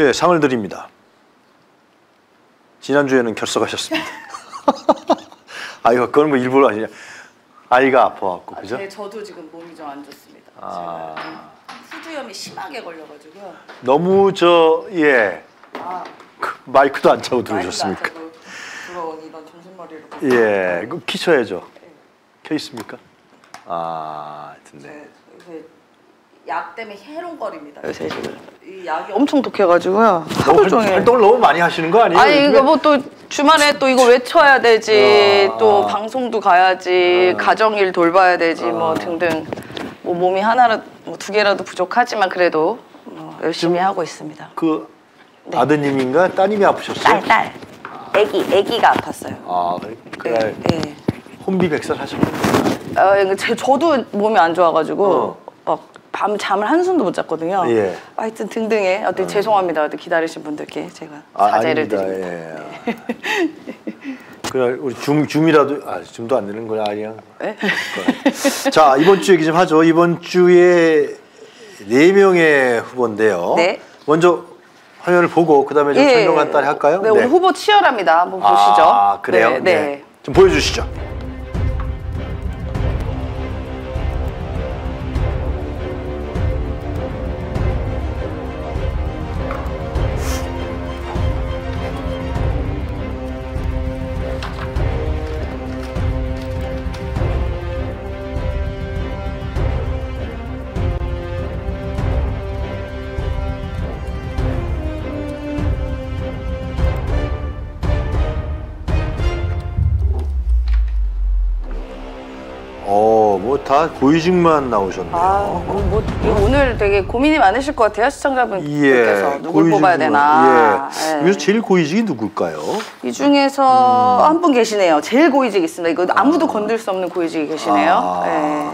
예, 상을 드립니다. 지난주에는 결석하셨습니다. 아이가 그건 뭐 일부러 아니냐. 아이가 아파갖고 그죠? 네, 저도 지금 몸이 좀 안 좋습니다. 제가 후두염이 심하게 걸려가지고요. 너무 마이크도 안 차고 들어오셨습니까? 마이크도 안 차고 들어온 이런 정신머리로. 예, 그 키셔야죠. 네. 켜 있습니까? 하여튼 네. 요새 약 때문에 해롱거립니다. 요새 지금 이 약이 엄청 독해가지고요. 활동을 너무 많이 하시는 거 아니에요? 아니 이거 뭐 또 주말에 또 이거 외쳐야 되지, 또 방송도 가야지, 가정일 돌봐야 되지, 뭐 등등. 뭐 몸이 하나라도 뭐 두 개라도 부족하지만 그래도 열심히 하고 있습니다. 그 네. 아드님인가 따님이 아프셨어요? 딸. 애기가 아팠어요. 그래. 네. 혼비백산 하셨군요. 저도 몸이 안 좋아가지고 막 밤 잠을 한숨도 못 잤거든요. 예. 하여튼 등등해. 죄송합니다. 기다리신 분들께 제가 사죄를 드립니다. 예. 그래 우리 줌이라도 줌도 안 되는 거야 아니야. 네? 자 이번 주 얘기 좀 하죠. 이번 주에 4명의 후보인데요. 네. 먼저 화면을 보고 그다음에 좀 설명 간단히 할까요? 네, 오늘 후보 치열합니다. 한번 보시죠. 그래요? 네. 좀 보여주시죠. 뭐 다 고위직만 나오셨네요. 오늘 되게 고민이 많으실 것 같아요, 시청자분께서. 누굴 뽑아야 되나. 여기서 제일 고위직이 누굴까요? 이 중에서 한 분 계시네요. 제일 고위직 있습니다. 이거 아무도 건들 수 없는 고위직이 계시네요.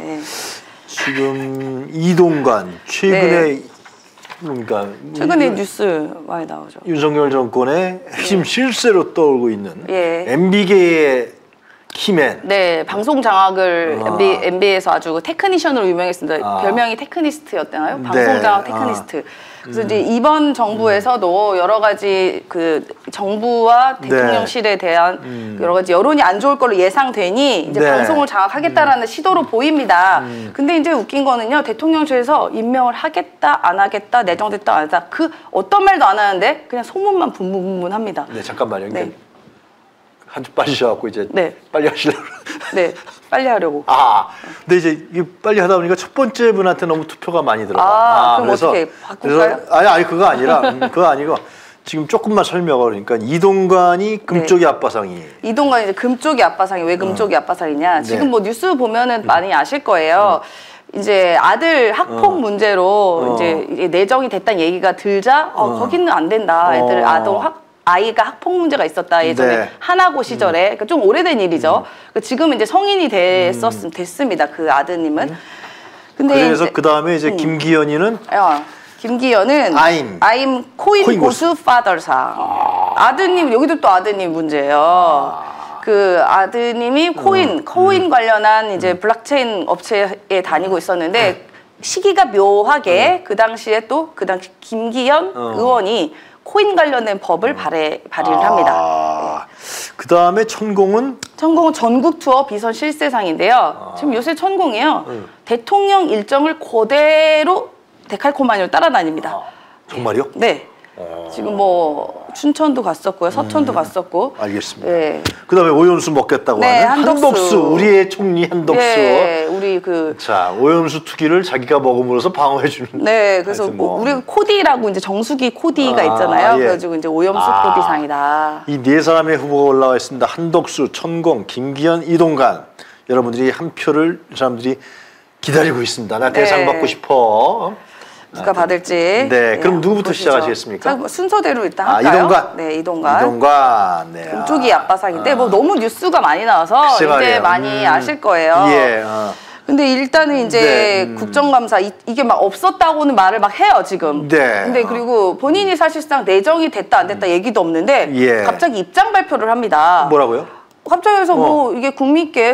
지금 이동관 최근에 그러니까 최근에 뉴스 많이 나오죠. 윤석열 정권의 핵심 실세로 떠오르고 있는 MB계의 키맨. 네, 방송 장악을 MB에서 아주 테크니션으로 유명했습니다. 별명이 테크니스트였나요? 방송 장악 테크니스트. 그래서 이제 이번 정부에서도 여러 가지 그 정부와 대통령실에 대한 여러 가지 여론이 안 좋을 걸로 예상되니 이제 방송을 장악하겠다라는 시도로 보입니다. 근데 이제 웃긴 거는요, 대통령실에서 임명을 하겠다, 안 하겠다, 내정됐다, 안 했다, 그 어떤 말도 안 하는데 그냥 소문만 분분합니다. 네, 잠깐만요. 한 주 빠지셔갖고 이제 빨리 하시려고. 네, 빨리 하려고. 근데 이제 빨리 하다 보니까 첫 번째 분한테 너무 투표가 많이 들어가. 그럼 그래서, 어떻게 바꿀까요? 아니 그거 아니라 그거 아니고 지금 조금만 설명을 그러니까 이동관이 금쪽이 아빠상이. 이동관이 이제 금쪽이 아빠상이 왜 금쪽이 아빠상이냐? 지금 뭐 뉴스 보면은 많이 아실 거예요. 이제 아들 학폭 문제로 이제 내정이 됐다는 얘기가 들자 거기는 안 된다. 애들 아이가 학폭 문제가 있었다. 예전에 하나고 시절에. 그러니까 좀 오래된 일이죠. 지금 이제 성인이 됐습니다. 그 아드님은. 근데 그래서 그 다음에 이제 김기현이는 김기현은 I'm 코인 고수 파더상. 아드님 여기도 또 아드님 문제예요. 그 아드님이 코인 관련한 이제 블록체인 업체에 다니고 있었는데 시기가 묘하게 그 당시에 또 그 당시 김기현 의원이 코인 관련된 법을 발의를 합니다. 그 다음에 천공은 전국 투어 비선 실세상인데요. 지금 요새 천공이요. 대통령 일정을 그대로 데칼코마니로 따라다닙니다. 정말요? 네. 지금 뭐 춘천도 갔었고요, 서천도 갔었고. 알겠습니다. 그 다음에 오염수 먹겠다고 하는 한덕수, 우리의 총리 한덕수. 우리 자, 오염수 투기를 자기가 먹음으로써 방어해 주는. 네, 그래서 우리 코디라고 이제 정수기 코디가 있잖아요. 그래가지고 이제 오염수 코디상이다. 이 네 사람의 후보가 올라와 있습니다. 한덕수, 천공, 김기현, 이동관. 여러분들이 한 표를 이 사람들이 기다리고 있습니다. 나 대상 받고 싶어. 누가 받을지. 네, 그럼 누구부터 시작하시겠습니까? 자, 순서대로 일단 할까요? 이동관. 네, 이동관. 이동관. 네. 금쪽이 아빠상인데 뭐 너무 뉴스가 많이 나와서 이제 많이 아실 거예요. 근데 일단은 이제 국정감사 이게 막 없었다고는 말을 막 해요 지금. 근데 그리고 본인이 사실상 내정이 됐다 안 됐다 얘기도 없는데 갑자기 입장 발표를 합니다. 뭐라고요? 갑자기 해서 뭐 이게 국민께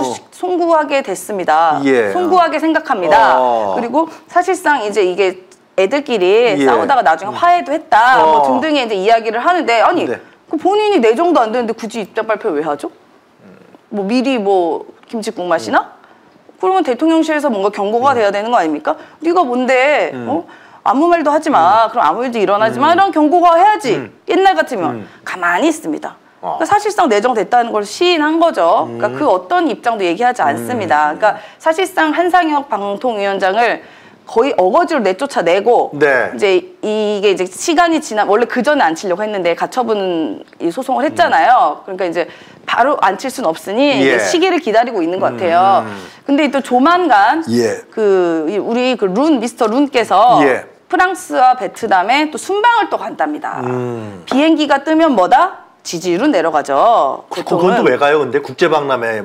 송구하게 됐습니다. 송구하게 생각합니다. 그리고 사실상 이제 이게 애들끼리 싸우다가 나중에 화해도 했다 뭐 등등의 이제 이야기를 하는데 아니 네. 그 본인이 내정도 안 되는데 굳이 입장 발표를 왜 하죠? 뭐 미리 뭐 김치국 마시나? 그러면 대통령실에서 뭔가 경고가 돼야 되는 거 아닙니까? 네가 뭔데 아무 말도 하지 마. 그럼 아무 일도 일어나지 마. 이런 경고가 해야지. 옛날 같으면 가만히 있습니다. 그러니까 사실상 내정됐다는 걸 시인한 거죠. 그러니까 그 어떤 입장도 얘기하지 않습니다. 그러니까 사실상 한상혁 방통위원장을 거의 어거지로 내쫓아내고 네. 이제 이게 이제 시간이 원래 그 전에 앉히려고 했는데 가처분 소송을 했잖아요. 그러니까 이제 바로 앉힐 수는 없으니 이제 시기를 기다리고 있는 것 같아요. 근데 또 조만간 우리 그 미스터 룬께서 프랑스와 베트남에 또 순방을 또 간답니다. 비행기가 뜨면 뭐다? 지지율은 내려가죠. 그건 또 왜 가요? 근데 국제박람회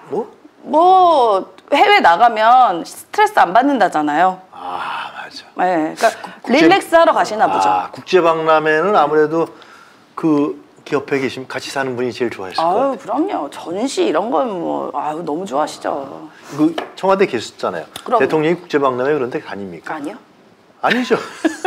뭐 해외 나가면 스트레스 안 받는다잖아요. 아 맞아. 네, 그러니까 릴렉스 하러 가시나 보죠. 국제박람회는 아무래도 그 옆에 계시면 같이 사는 분이 제일 좋아했을 것 같아요. 그럼요. 전시 이런 건 뭐 너무 좋아하시죠. 그 청와대 계셨잖아요. 그럼. 대통령이 국제박람회 그런 데 다닙니까? 아니요. 아니죠.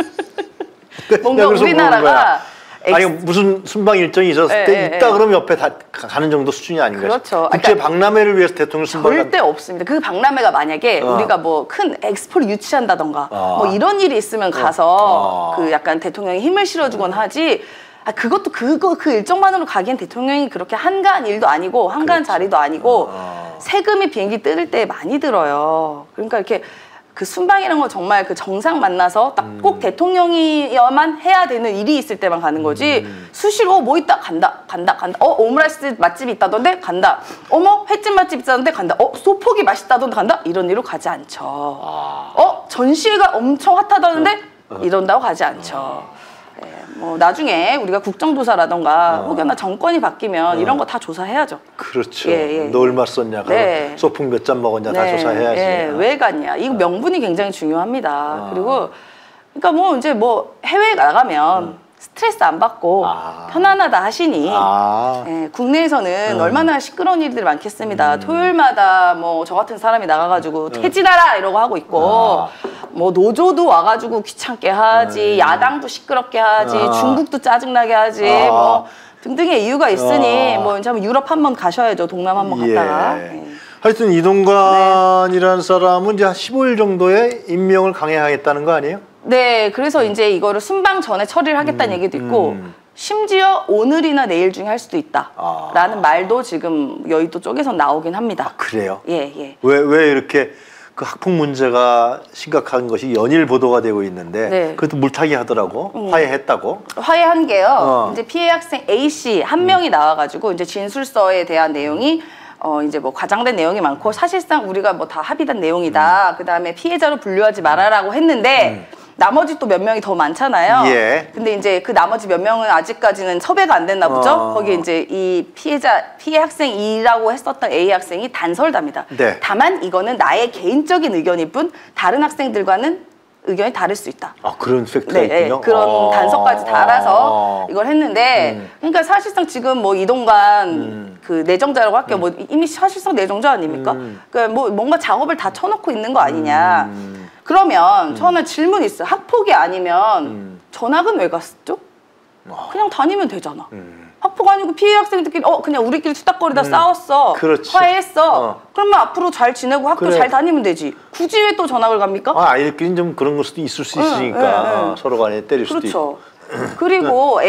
뭔가 우리나라가 아니 무슨 순방 일정이 있었을 때 있다 그러면 옆에 다 가는 정도 수준이 아닌가요? 그렇죠. 국제 박람회를 위해서 대통령 순방 절대 없습니다. 그 박람회가 만약에 우리가 뭐 큰 엑스포를 유치한다던가 뭐 이런 일이 있으면 가서 그 약간 대통령이 힘을 실어주곤 하지. 그것도 그 일정만으로 가기엔 대통령이 그렇게 한가한 일도 아니고 한가한 자리도 아니고 세금이 비행기 뜯을 때 많이 들어요. 그러니까 이렇게 그 순방이라는 건 정말 그 정상 만나서 딱 꼭 대통령이야만 해야 되는 일이 있을 때만 가는 거지. 수시로 뭐 있다 간다. 오므라이스 맛집이 있다던데 간다. 어머 횟집 맛집 있다던데 간다. 소고기 맛있다던데 간다. 이런 일로 가지 않죠. 전시회가 엄청 핫하다는데 이런다고 가지 않죠. 뭐 나중에 우리가 국정조사라던가 혹여나 정권이 바뀌면 이런 거 다 조사해야죠. 그렇죠. 너 얼마 썼냐, 소풍 몇 잔 먹었냐 다 조사해야지. 왜 갔냐. 이거 명분이 굉장히 중요합니다. 그리고 그러니까 뭐 이제 뭐 해외에 나가면 스트레스 안 받고 편안하다 하시니 국내에서는 얼마나 시끄러운 일들이 많겠습니다. 토요일마다 뭐 저 같은 사람이 나가가지고 퇴진하라 이러고 하고 있고 뭐 노조도 와가지고 귀찮게 하지 야당도 시끄럽게 하지 중국도 짜증나게 하지 뭐 등등의 이유가 있으니 뭐 이제 유럽 한번 가셔야죠. 동남 한번 갔다가. 하여튼 이동관이라는 사람은 이제 한 15일 정도의 임명을 강행하겠다는 거 아니에요? 네, 그래서 이제 이거를 순방 전에 처리를 하겠다는 얘기도 있고 심지어 오늘이나 내일 중에 할 수도 있다라는 말도 지금 여의도 쪽에서 나오긴 합니다. 그래요? 예. 왜 이렇게 그 학폭 문제가 심각한 것이 연일 보도가 되고 있는데 그래도 물타기 하더라고 화해했다고? 화해한 게요. 이제 피해 학생 A 씨 한 명이 나와가지고 이제 진술서에 대한 내용이 이제 뭐 과장된 내용이 많고 사실상 우리가 뭐 다 합의된 내용이다. 그 다음에 피해자로 분류하지 말아라고 했는데. 나머지 또 몇 명이 더 많잖아요. 근데 이제 그 나머지 몇 명은 아직까지는 섭외가 안 됐나 보죠. 거기에 이제 이 피해 학생 E라고 했었던 A 학생이 단설답니다. 다만 이거는 나의 개인적인 의견일 뿐 다른 학생들과는 의견이 다를 수 있다. 그런 팩트가 있군요. 그런 단서까지 달아서 이걸 했는데 그러니까 사실상 지금 뭐 이동관 그 내정자라고 할게요. 뭐 이미 사실상 내정자 아닙니까? 그러니까 뭐 뭔가 작업을 다 쳐놓고 있는 거 아니냐. 그러면 저는 질문이 있어요. 학폭이 아니면 전학은 왜 갔죠? 그냥 다니면 되잖아. 학폭 아니고 피해 학생들끼리 그냥 우리끼리 수닥거리다 싸웠어. 화해했어. 그러면 앞으로 잘 지내고 학교 잘 다니면 되지. 굳이 왜 또 전학을 갑니까? 아이들끼리 좀 그런 걸 수도 있을 수 있으니까 서로 간에 때릴 수도 있고. 그리고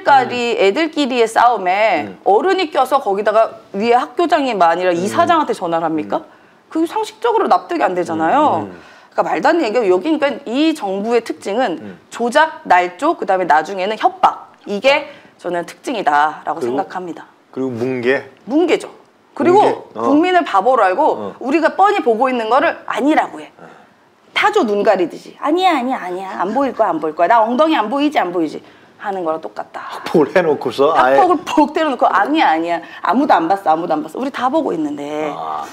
애들끼리의 싸움에 어른이 껴서 거기다가 위에 학교장이 아니라 이사장한테 전화를 합니까? 그게 상식적으로 납득이 안 되잖아요. 그러니까 말도 안 되는 얘기가 여기 그러니까 이 정부의 특징은 조작, 날조, 그다음에 나중에는 협박. 이게 저는 특징이다라고 생각합니다. 그리고 뭉개죠. 그리고 국민을 바보로 알고 우리가 뻔히 보고 있는 거를 아니라고 해. 타조 눈 가리듯이 아니야 안 보일 거야 나 엉덩이 안 보이지 하는 거랑 똑같다. 학폭을 해놓고서 학폭을 폭 때려놓고 아니야 아무도 안 봤어 우리 다 보고 있는데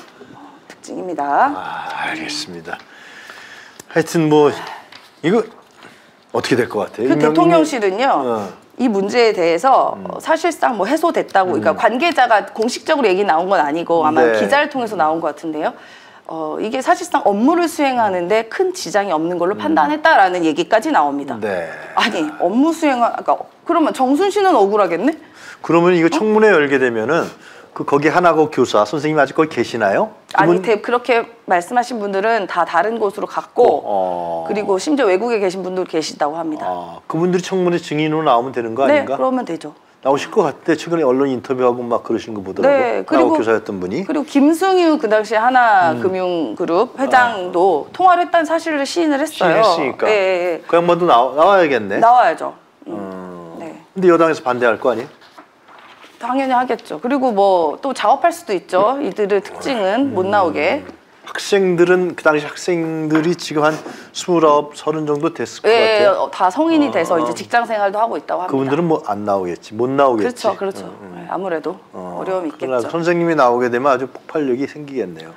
특징입니다. 알겠습니다. 하여튼 뭐 이거 어떻게 될 것 같아요? 그 대통령실은요 이 문제에 대해서 사실상 뭐 해소됐다고 그러니까 관계자가 공식적으로 얘기 나온 건 아니고 아마 기자를 통해서 나온 것 같은데요. 이게 사실상 업무를 수행하는데 큰 지장이 없는 걸로 판단했다라는 얘기까지 나옵니다. 네. 아니 업무 그러니까 그러면 정순 씨는 억울하겠네? 그러면 이거 청문회 열게 되면은 거기 하나고 교사 선생님 아직 거기 계시나요? 아니 그렇게 말씀하신 분들은 다 다른 곳으로 갔고 그리고 심지어 외국에 계신 분도 계시다고 합니다. 그분들이 청문회 증인으로 나오면 되는 거 아닌가? 네, 그러면 되죠. 나오실 것 같아. 최근에 언론 인터뷰하고 막 그러시는 거 보더라고. 네, 그리고 교사였던 분이. 그리고 김승유 그 당시 하나금융그룹 회장도 통화를 했다는 사실을 시인을 했어요. 시인했으니까. 예. 그 양반도 나와야겠네. 나와야죠. 네. 근데 여당에서 반대할 거 아니에요? 당연히 하겠죠. 그리고 뭐 또 작업할 수도 있죠. 이들의 특징은 못 나오게. 학생들은 그 당시 학생들이 지금 한 29, 30 정도 됐을 것 같아요. 다 성인이 돼서 이제 직장 생활도 하고 있다고 합니다. 그분들은 뭐 안 나오겠지, 못 나오겠지. 그렇죠. 네, 아무래도 어려움이 있겠죠. 선생님이 나오게 되면 아주 폭발력이 생기겠네요.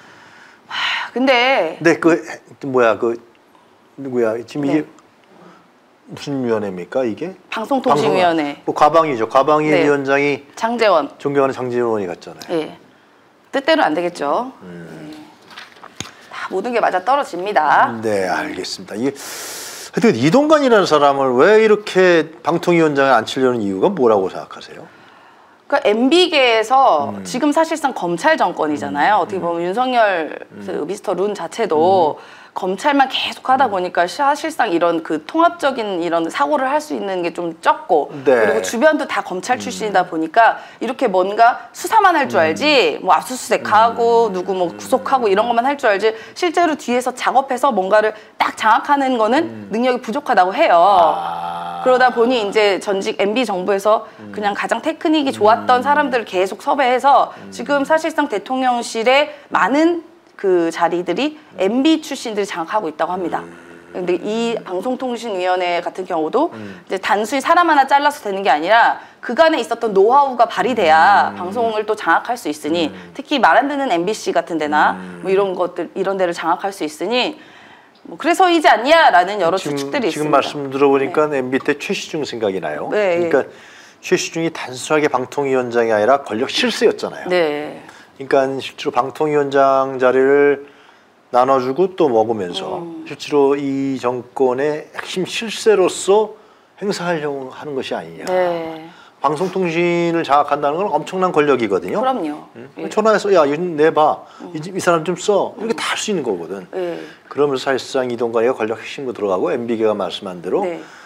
근데 누구야? 지금 이게 무슨 위원회입니까 이게? 방송통신위원회. 과방이죠. 과방위 위원장이 장제원. 존경하는 장제원 의원이 갔잖아요. 예. 뜻대로 안 되겠죠. 다 모든 게 맞아 떨어집니다. 네, 알겠습니다. 하여튼 이동관이라는 사람을 왜 이렇게 방통위원장에 앉히려는 이유가 뭐라고 생각하세요? 그러니까 MB계에서 지금 사실상 검찰 정권이잖아요. 어떻게 보면 윤석열 그 미스터 룬 자체도 검찰만 계속 하다 보니까 사실상 이런 그 통합적인 이런 사고를 할 수 있는 게 좀 적고 그리고 주변도 다 검찰 출신이다 보니까 이렇게 뭔가 수사만 할 줄 알지 뭐 압수수색하고 누구 뭐 구속하고 이런 것만 할 줄 알지 실제로 뒤에서 작업해서 뭔가를 딱 장악하는 거는 능력이 부족하다고 해요. 그러다 보니 이제 전직 MB 정부에서 그냥 가장 테크닉이 좋았던 사람들을 계속 섭외해서 지금 사실상 대통령실에 많은 그 자리들이 MB 출신들이 장악하고 있다고 합니다. 근데 이 방송통신위원회 같은 경우도 이제 단순히 사람 하나 잘라서 되는 게 아니라 그간에 있었던 노하우가 발휘돼야 방송을 또 장악할 수 있으니 특히 말 안 듣는 MBC 같은 데나 뭐 이런 데를 장악할 수 있으니 뭐 그래서이지 않냐라는 여러 추측들이 있습니다. 지금 말씀 들어보니까 MB 때 최시중 생각이 나요. 그러니까 최시중이 단순하게 방통위원장이 아니라 권력 실세였잖아요. 네. 그러니까 실제로 방통위원장 자리를 나눠주고 또 먹으면서 실제로 이 정권의 핵심 실세로서 행사하려고 하는 것이 아니냐. 네. 방송통신을 장악한다는 건 엄청난 권력이거든요. 그럼요. 전화해서 야, 이거 내봐. 이 사람 좀 써. 이렇게 다 할 수 있는 거거든. 그러면서 사실상 이동관이가 권력 핵심으로 들어가고 MB계가 말씀한 대로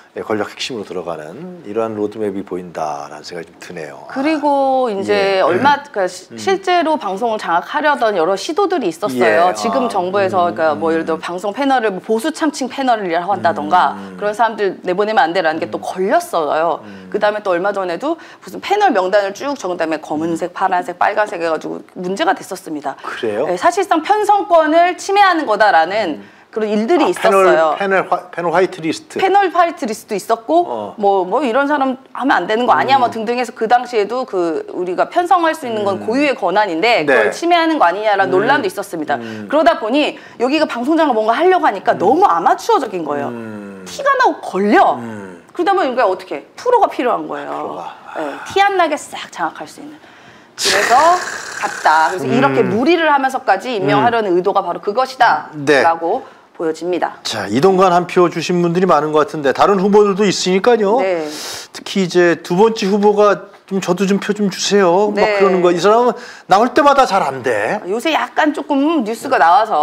권력 핵심으로 들어가는 이러한 로드맵이 보인다라는 생각이 좀 드네요. 그리고 이제 그러니까 실제로 방송을 장악하려던 여러 시도들이 있었어요. 지금 정부에서 그러니까 뭐 예를 들어 방송 패널을 뭐 보수 참칭 패널을 한다던가 그런 사람들 내보내면 안 되라는 게 또 걸렸어요. 그다음에 또 얼마 전에도 무슨 패널 명단을 쭉 적은 다음에 검은색, 파란색, 빨간색 해가지고 문제가 됐었습뭐 그래요? 네, 사실상 편성권을 침해하는 거다라는 그런 일들이 있었어요. 패널 화이트 리스트. 패널 화이트 리스트도 있었고, 뭐 이런 사람 하면 안 되는 거 아니야, 뭐 등등해서 그 당시에도 우리가 편성할 수 있는 건 고유의 권한인데 그걸 침해하는 거 아니냐라는 논란도 있었습니다. 그러다 보니 여기가 방송장을 뭔가 하려고 하니까 너무 아마추어적인 거예요. 티가 나고 걸려. 그러다 보니까 어떻게 프로가 필요한 거예요. 티 안 나게 싹 장악할 수 있는. 그래서 갔다. 그래서 이렇게 무리를 하면서까지 임명하려는 의도가 바로 그것이다. 라고 보여집니다. 자, 이동관 한 표 주신 분들이 많은 것 같은데 다른 후보들도 있으니까요. 특히 이제 두 번째 후보가 좀 저도 좀 표 좀 주세요. 막 그러는 거. 이 사람은 나올 때마다 잘 안 돼. 요새 약간 조금 뉴스가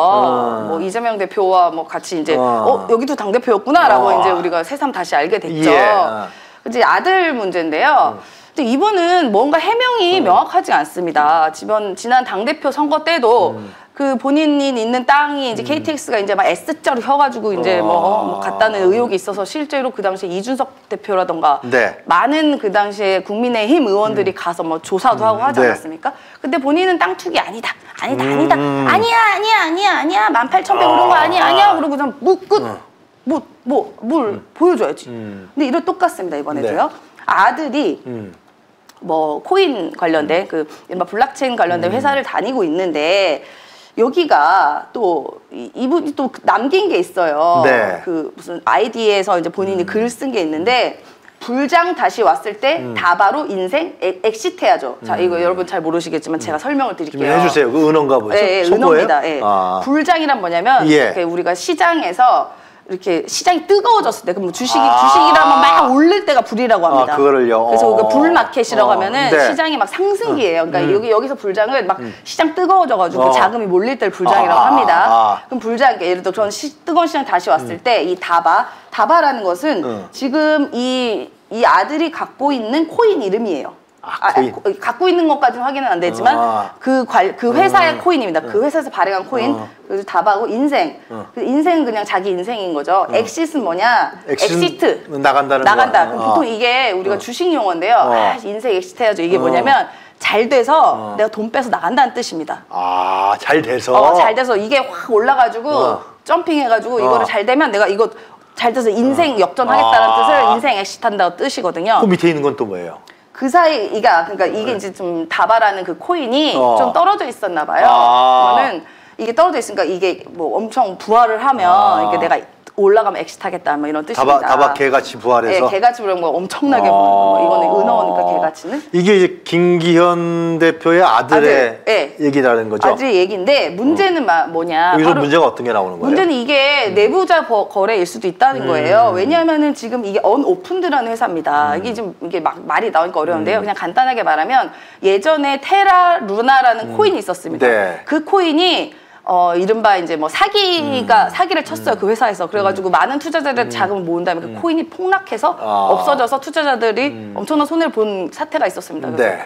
나와서 뭐 이재명 대표와 뭐 같이 이제 여기도 당 대표였구나라고 이제 우리가 새삼 다시 알게 됐죠. 이제 아들 문제인데요. 근데 이분은 뭔가 해명이 명확하지 않습니다. 지난 당대표 선거 때도 그 본인이 있는 땅이 이제 KTX가 이제 막 S자로 혀가지고 이제 뭐 갔다는 의혹이 있어서 실제로 그 당시에 이준석 대표라던가 많은 그 당시에 국민의힘 의원들이 가서 뭐 조사도 하고 하지 않았습니까? 근데 본인은 땅 투기 아니다. 아니다. 아니야. 18,100 오른 거 아니야. 그러고 그냥 뭘 보여줘야지. 근데 이런 똑같습니다, 이번에도요. 아들이 뭐 코인 관련된 그 이른바 블록체인 관련된 회사를 다니고 있는데 여기가 또 이분이 또 남긴 게 있어요. 그 무슨 아이디에서 이제 본인이 글을 쓴 게 있는데 불장 다시 왔을 때 다바로 인생 엑시트해야죠. 자, 이거 여러분 잘 모르시겠지만 제가 설명을 드릴게요. 해주세요. 그 은어인가 보죠? 네, 은어입니다. 네. 불장이란 뭐냐면 우리가 시장에서 이렇게 시장이 뜨거워졌을 때, 그럼 주식이라면 막 오를 때가 불이라고 합니다. 그거를요. 그래서 그 불마켓이라고 하면은 시장이 막 상승기예요. 그러니까 여기서 불장은 막 시장 뜨거워져가지고 자금이 몰릴 때를 불장이라고 합니다. 그럼 불장, 예를 들어 저는 뜨거운 시장 다시 왔을 때 이 다바라는 것은 지금 이 아들이 갖고 있는 코인 이름이에요. 갖고 있는 것까지는 확인은 안 되지만 그 회사의 코인입니다. 그 회사에서 발행한 코인. 그래서 다바고 인생. 인생은 그냥 자기 인생인 거죠. 엑시트는 뭐냐? 엑시트. 나간다. 그럼 보통 이게 우리가 주식 용어인데요. 인생 엑시트 해야죠. 이게 뭐냐면 잘 돼서 내가 돈 빼서 나간다는 뜻입니다. 잘 돼서? 잘 돼서 이게 확 올라가지고 점핑해가지고 이거를 잘 되면 내가 이거 잘 돼서 인생 역전하겠다는 뜻을 인생 엑시트 한다고 뜻이거든요. 그 밑에 있는 건 또 뭐예요? 그 그러니까 이게 이제 좀 다바라는 그 코인이 좀 떨어져 있었나 봐요. 그러면 이게 떨어져 있으니까 이게 뭐 엄청 부활을 하면 이게 내가 올라가면 엑시트하겠다 뭐 이런 뜻입니다. 다바 개같이 부활해서? 네, 개같이 부활하면 뭐 엄청나게 이거는 은어니까 개같이는. 이게 이제 김기현 대표의 아들의 얘기라는 거죠? 아들의 얘기인데 문제는 뭐냐. 여기서 문제가 어떤 게 나오는 거예요? 문제는 이게 내부자 거래일 수도 있다는 거예요. 왜냐하면은 지금 이게 언오픈드라는 회사입니다. 이게 막 말이 나오니까 어려운데요. 그냥 간단하게 말하면 예전에 테라 루나라는 코인이 있었습니다. 그 코인이 이른바 이제 뭐 사기를 쳤어요. 그 회사에서. 그래가지고 많은 투자자들의 자금을 모은 다음에 그 코인이 폭락해서 없어져서 투자자들이 엄청난 손해를 본 사태가 있었습니다. 그래서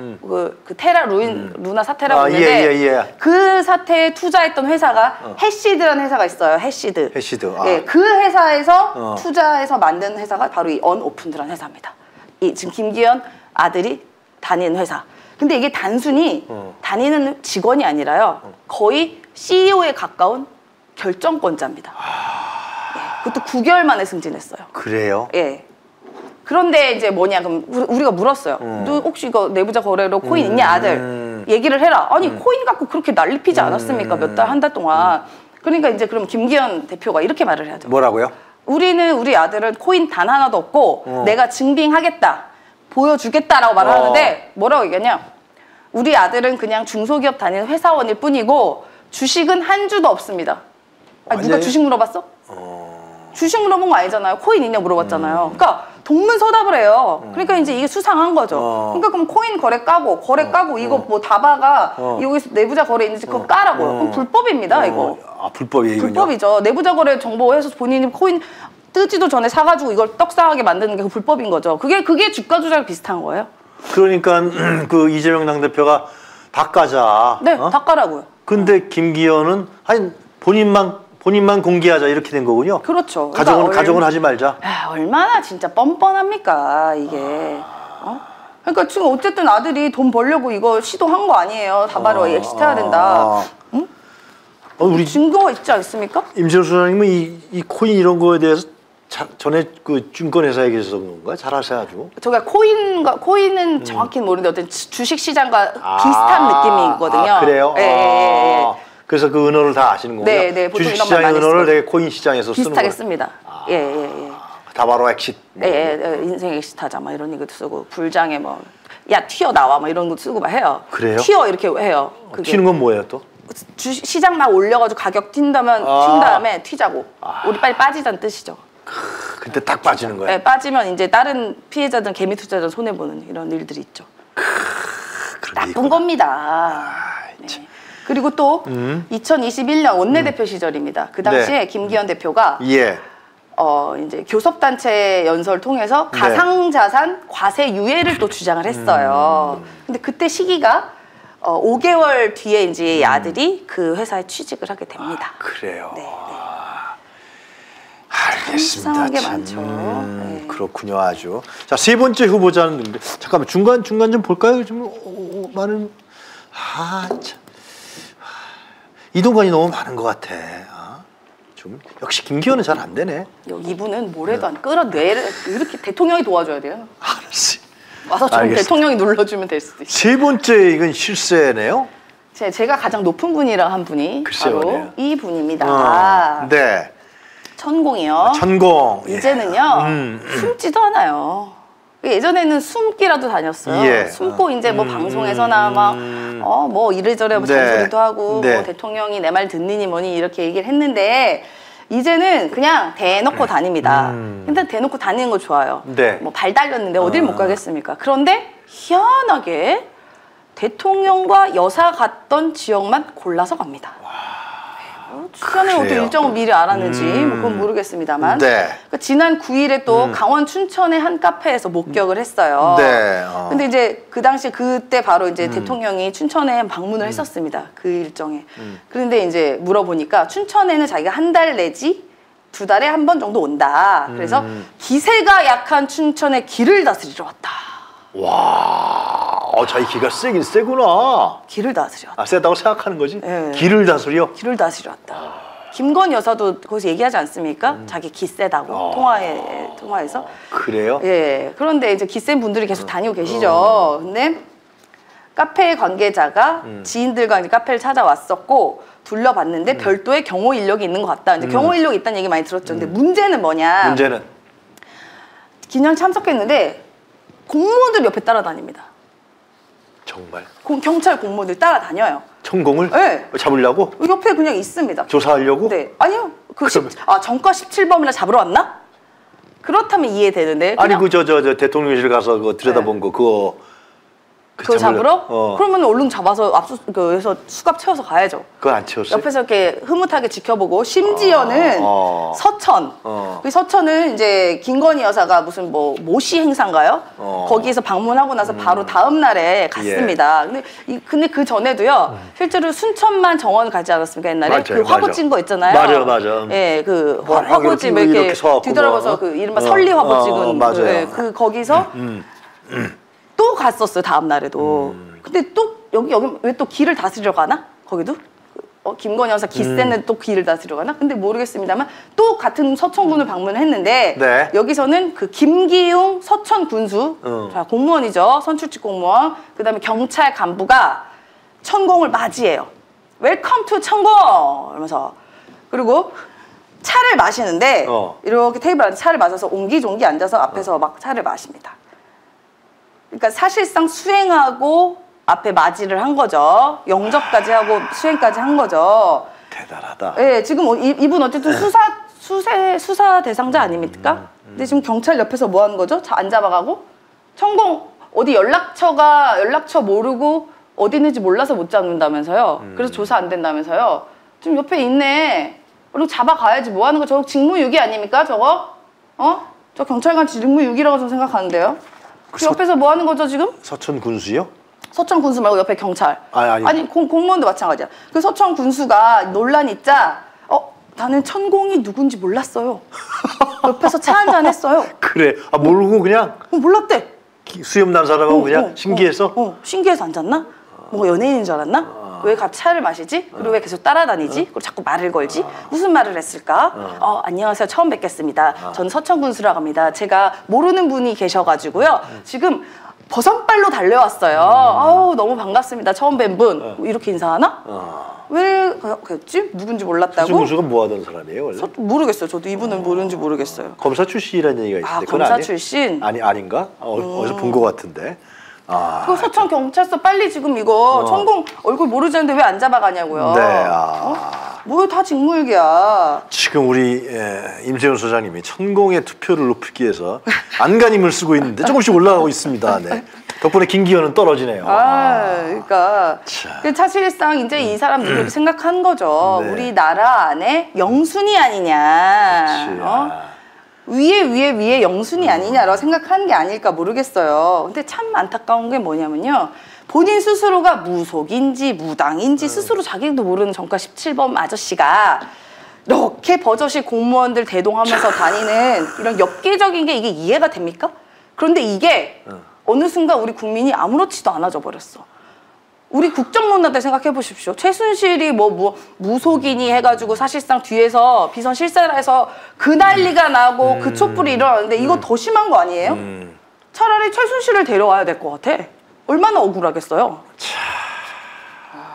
그 테라 루나 사태라고 있는데 그 사태에 투자했던 회사가 해시드라는 회사가 있어요. 해시드. 예, 그 회사에서 투자해서 만든 회사가 바로 이 언오픈드라는 회사입니다. 지금 김기현 아들이 다니는 회사. 근데 이게 단순히 다니는 직원이 아니라요. 거의 CEO에 가까운 결정권자입니다. 그것도 9개월 만에 승진했어요. 그래요? 예. 그런데 이제 뭐냐, 그럼 우리가 물었어요. 너 혹시 이거 내부자 거래로 코인 있냐, 아들? 얘기를 해라. 아니, 코인 갖고 그렇게 난리피지 않았습니까? 몇 달, 한 달 동안. 그러니까 이제 그럼 김기현 대표가 이렇게 말을 해야죠. 뭐라고요? 우리 아들은 코인 단 하나도 없고 내가 증빙하겠다, 보여주겠다라고 말을 하는데 뭐라고 얘기하냐? 우리 아들은 그냥 중소기업 다니는 회사원일 뿐이고 주식은 한 주도 없습니다. 누가 주식 물어봤어? 주식 물어본 거 아니잖아요. 코인 있냐 물어봤잖아요. 그러니까 동문서답을 해요. 그러니까 이제 이게 수상한 거죠. 그러니까 그럼 코인 거래 까고 이거 뭐 다바가 여기서 내부자 거래 있는지 그거 까라고요. 그럼 불법입니다. 이거. 불법이에요. 불법이죠. 내부자 거래 정보해서 본인이 코인 뜨지도 전에 사가지고 이걸 떡상하게 만드는 게 불법인 거죠. 그게 주가 조작 비슷한 거예요. 그러니까 그 이재명 당대표가 다 까자. 네, 다 까라고요. 근데 김기현은 본인만 공개하자 이렇게 된 거군요. 그렇죠. 가정은 하지 말자. 얼마나 진짜 뻔뻔합니까 이게. 그러니까 지금 어쨌든 아들이 돈 벌려고 이거 시도한 거 아니에요. 다바로 엑시트해야 된다. 응? 우리 증거가 있지 않습니까? 임진호 소장님은 이 코인 이런 거에 대해서 전에 그 증권회사에 계셔서 그런 건가요? 잘 아셔가지고. 제가 코인은 정확히는 모르는데 어떤 주식시장과 비슷한 느낌이거든요. 그래요? 네. 그래서 그 은어를 다 아시는 거군요. 네. 주식시장의 은어를 되게 코인 시장에서 쓰는 비슷하게 씁니다. 예. 다바로 엑시트. 인생 엑시트하자 막 이런 것도 쓰고 불장에 뭐 야 튀어나와 막 이런 것도 쓰고 막 해요. 그래요? 튀어 이렇게 해요. 튀는 건 뭐예요 또? 시장 막 올려가지고 가격 튄 다음에 튀자고. 우리 빨리 빠지자는 뜻이죠. 그때 딱 빠지는 거예요? 네, 빠지면 이제 다른 피해자들, 개미 투자자 손해보는 이런 일들이 있죠. 나쁜 겁니다. 네. 그리고 또 2021년 원내대표 시절입니다. 그 당시에 김기현 대표가 이제 교섭단체 연설 통해서 가상자산 과세 유예를 또 주장을 했어요. 근데 그때 시기가 5개월 뒤에 이제 아들이 그 회사에 취직을 하게 됩니다. 그래요? 네. 알겠습니다. 게 많죠. 그렇군요, 아주. 자, 세 번째 후보자는 누군데? 잠깐만 중간 좀 볼까요? 좀 많은 참. 이동관이 너무 많은 것 같아. 좀 역시 김기현은 잘 안 되네. 이분은 뭐래도 안 끌어내려 이렇게 대통령이 도와줘야 돼요. 알았어. 와서 좀 대통령이 눌러주면 될 수도 있어요. 세 번째 이건 실세네요. 제가 가장 높은 분이라 한 분이 글쎄요, 바로 이 분입니다. 네. 천공이요. 천공. 이제는요 숨지도 않아요. 예전에는 숨기라도 다녔어요. 예. 숨고 이제 뭐 방송에서나 막 뭐 이래저래 뭐 잔소리도 하고 뭐 대통령이 내 말 듣느니 뭐니 이렇게 얘기를 했는데 이제는 그냥 대놓고 다닙니다. 근데 대놓고 다니는 거 좋아요. 네. 뭐 발 달렸는데 어딜 못 가겠습니까? 그런데 희한하게 대통령과 여사 갔던 지역만 골라서 갑니다. 추천을 어떻게 일정을 미리 알았는지 뭐 그건 모르겠습니다만 네. 그러니까 지난 9일에 또 강원 춘천의 한 카페에서 목격을 했어요. 네. 근데 이제 그 당시 그때 바로 이제 대통령이 춘천에 방문을 했었습니다. 그 일정에. 그런데 이제 물어보니까 춘천에는 자기가 한 달 내지 2달에 한 번 정도 온다. 그래서 기세가 약한 춘천에 기를 다스리러 왔다. 와, 자기 기가 세긴 세구나. 기를 다스려. 세다고 생각하는 거지? 네. 기를 다스려? 기를 다스려 왔다. 김건희 여사도 거기서 얘기하지 않습니까? 자기 기 세다고 통화에서. 그래요? 예. 그런데 이제 기센 분들이 계속 다니고 계시죠. 근데 카페 관계자가 지인들과 이제 카페를 찾아왔었고 둘러봤는데 별도의 경호 인력이 있는 것 같다. 이제 경호 인력이 있다는 얘기 많이 들었죠. 근데 문제는 뭐냐? 문제는 기념 참석했는데 공무원들 옆에 따라다닙니다. 정말? 경찰 공무원들 따라다녀요. 천공을? 네. 잡으려고? 옆에 그냥 있습니다. 조사하려고? 네. 아니요. 정가 17범이나 잡으러 왔나? 그렇다면 이해되는데. 아니 저 대통령실 가서 그거 들여다본 거 그거 잡으러? 그러면 얼른 잡아서 해서 수갑 채워서 가야죠. 그거 안 채웠어요? 옆에서 이렇게 흐뭇하게 지켜보고 심지어는 서천. 그 서천은 이제 김건희 여사가 무슨 뭐 모시 행사인가요? 거기에서 방문하고 나서 바로 다음 날에 갔습니다. 근데 그 전에도요. 실제로 순천만 정원 가지 않았습니까? 옛날에 맞아요, 그 화보 찍은 거 있잖아요. 맞아. 예, 그 화보지 이렇게 뒤돌아봐서 그 이른바 설리 화보 찍은 맞아요. 그 거기서 또 갔었어요. 다음 날에도. 근데 또 여기 왜 또 기를 다스리러 가나? 거기도? 김건희 여사 기세는 또 기를 다스리러 가나? 근데 모르겠습니다만 또 같은 서천군을 방문했는데 네. 여기서는 그 김기웅 서천 군수 자, 공무원이죠. 선출직 공무원. 그다음에 경찰 간부가 천공을 맞이해요. 웰컴 투 천공! 이러면서. 그리고 차를 마시는데 이렇게 테이블 안에 차를 마셔서 옹기종기 앉아서 앞에서 막 차를 마십니다. 그러니까 사실상 수행하고 앞에 맞이를 한 거죠. 영접까지 하고 수행까지 한 거죠. 대단하다. 네, 지금 이분 어쨌든 수사 대상자 아닙니까? 근데 지금 경찰 옆에서 뭐 하는 거죠? 안 잡아가고? 천공 어디 연락처 모르고 어디 있는지 몰라서 못 잡는다면서요. 그래서 조사 안 된다면서요. 지금 옆에 있네. 그리고 잡아가야지 뭐 하는 거? 저거 직무유기 아닙니까? 저거? 저 경찰관 직무유기라고 좀 생각하는데요. 그 옆에서 뭐 하는 거죠 지금? 서천 군수요? 서천 군수 말고 옆에 경찰. 아니 공무원도 마찬가지야. 그 서천 군수가 논란 있자 나는 천공이 누군지 몰랐어요. 옆에서 차 한잔 했어요. 그래. 모르고 그냥? 몰랐대. 수염 난 사람하고 그냥 신기해서? 신기해서 앉았나? 뭐 연예인인 줄 알았나? 왜 갑자기 차를 마시지? 그리고 왜 계속 따라다니지? 그리고 자꾸 말을 걸지? 무슨 말을 했을까? 안녕하세요. 처음 뵙겠습니다. 저는 서천군수라고 합니다. 제가 모르는 분이 계셔가지고요. 지금 버선발로 달려왔어요. 아우 너무 반갑습니다. 처음 뵌 분. 이렇게 인사하나? 왜 그랬지? 누군지 몰랐다고? 서천군수가 뭐 하던 사람이에요 원래? 모르겠어요. 저도 이분은 모르는지 모르겠어요. 검사 출신이라는 얘기가 있는데 검사 출신? 아닌가? 어디서 본 것 같은데. 그 서천 경찰서 빨리 지금 이거 천공 얼굴 모르자는데 왜 안 잡아가냐고요. 네. 뭐 다 직무유기야. 지금 우리 임세훈 소장님이 천공의 투표를 높이기 위해서 안간힘을 쓰고 있는데 조금씩 올라가고 있습니다. 네. 덕분에 김기현은 떨어지네요. 그러니까 사실상 이제 이 사람들 그렇게 생각한 거죠. 네. 우리나라 안에 영순이 아니냐. 위에 영순이 아니냐라고 생각하는 게 아닐까 모르겠어요. 근데 참 안타까운 게 뭐냐면요. 본인 스스로가 무속인지 무당인지 스스로 자기도 모르는 정가 17범 아저씨가 이렇게 버젓이 공무원들 대동하면서 다니는 이런 엽기적인 게 이게 이해가 됩니까? 그런데 이게 어느 순간 우리 국민이 아무렇지도 않아져 버렸어. 우리 국정농단 때 생각해 보십시오. 최순실이 무속인이 해가지고 사실상 뒤에서 비선 실세를 해서 그 난리가 나고 그 촛불이 일어나는데 이거 더 심한 거 아니에요? 차라리 최순실을 데려와야 될 것 같아. 얼마나 억울하겠어요.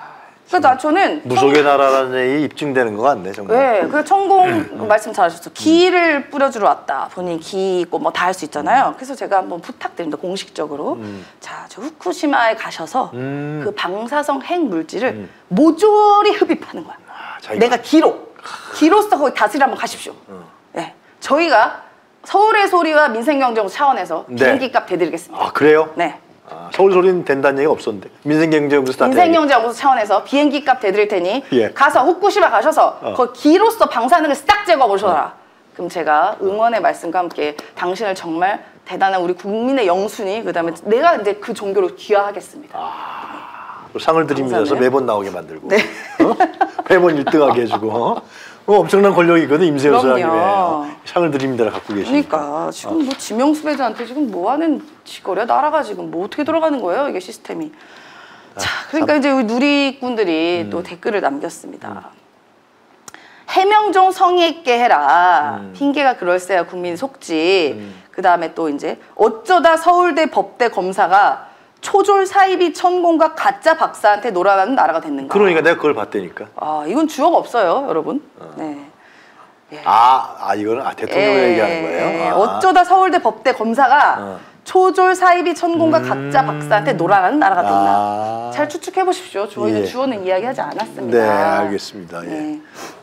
그러니까 저는 무속의 나라라는 얘기 입증되는 것 같네 정말. 네, 그 천공 말씀 잘하셨죠. 기를 뿌려주러 왔다. 본인 기 있고 뭐 다 할 수 있잖아요. 그래서 제가 한번 부탁드립니다. 공식적으로. 자, 저 후쿠시마에 가셔서 그 방사성 핵 물질을 모조리 흡입하는 거야. 내가 기로서 거기 다스리러 한번 가십시오. 네, 저희가 서울의 소리와 민생경제연구소 차원에서 비행기값 대드리겠습니다. 아, 그래요? 네. 아, 서울 소리는 된다는 얘기가 없었는데 민생경제연구소 민생경제연구소 차원에서 비행기값 대드릴 테니 가서 후쿠시마 가셔서 그 기로서 방사능을 싹 제거하고 오셔라. 그럼 제가 응원의 말씀과 함께 당신을 정말 대단한 우리 국민의 영순위 그다음에 내가 이제 그 종교로 귀화하겠습니다. 상을 드리면서 매번 나오게 만들고 매번 1등하게 해주고 엄청난 권력이거든 임세호 소장님의 상을 드립니다를 갖고 계시니까. 그러니까 지금 뭐 지명수배자한테 지금 뭐 하는 짓거리야? 나라가 지금 뭐 어떻게 돌아가는 거예요? 이게 시스템이. 자, 그러니까 이제 우리 누리꾼들이 또 댓글을 남겼습니다. 해명 좀 성의 있게 해라. 핑계가 그럴싸야 국민 속지. 그 다음에 또 이제 어쩌다 서울대 법대 검사가 초졸 사이비 천공과 가짜 박사한테 놀아나는 나라가 됐는가. 그러니까 내가 그걸 봤다니까. 아, 이건 주어가 없어요, 여러분. 네. 예. 이거는 대통령을 얘기하는 거예요. 어쩌다 서울대 법대 검사가 초졸 사이비 천공과 가짜 박사한테 놀아나는 나라가 됐나. 잘 추측해 보십시오. 저희는 주어는 이야기하지 않았습니다. 네, 알겠습니다. 네.